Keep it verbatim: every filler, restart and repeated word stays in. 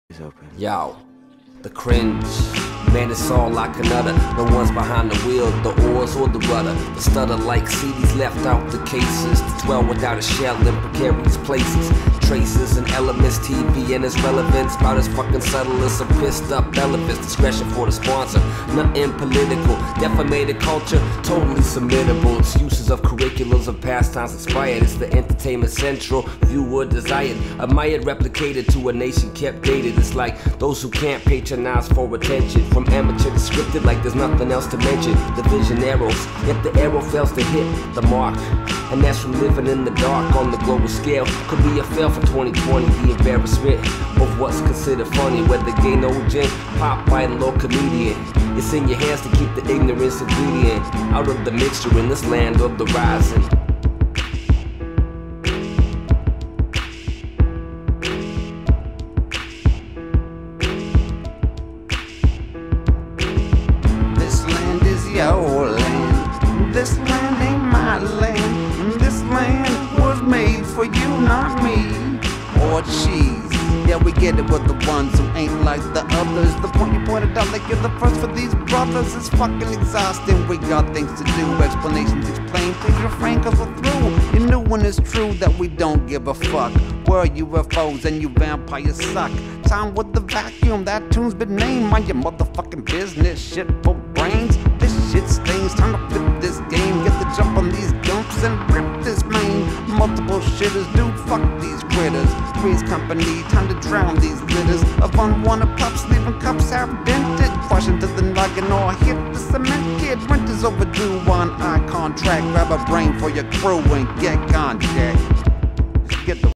It's open. Yo, the cringe. Man, it's all like another. The ones behind the wheel, the oars or the rudder. The stutter like C Ds left out the cases. The dwell without a shell in precarious places. Traces and elements, T V and its relevance. About as fucking subtle as some pissed up elephants. Discretion for the sponsor. Nothing political. Defamated culture, totally submittable. Its uses of curriculums of pastimes inspired. It's the entertainment central. Viewer desired. Admired, replicated to a nation kept dated. It's like those who can't patronize for attention. From amateur to scripted like there's nothing else to mention. The vision arrows, yet the arrow fails to hit the mark. And that's from living in the dark on the global scale. Could be a fail for twenty twenty, the embarrassment of what's considered funny. Whether gay, no gen, pop, vital, or comedian. It's in your hands to keep the ignorance ingredient out of the mixture in this land of the rising. Your land. This land ain't my land. This land was made for you, not me or cheese. Yeah, we get it with the ones who ain't like the others. The point you pointed out like you're the first for these brothers is fucking exhausting. We got things to do, explanations explain. Please refrain cause we're through. You knew when it's true that we don't give a fuck. We're U F Os and you vampires suck. Time with the vacuum, that tune's been named. Mind your motherfucking business, shit for brains. This shit stains, time to flip this game. Get the jump on these gumps and rip this mane. Multiple shitters, dude, fuck these critters. Three's company, time to drown these litters of unwanted pups, leaving cups half dented. Crush into the noggin or hit the cement kid. Rent is overdue on eye contract. Grab a brain for your crew and get contact. Get the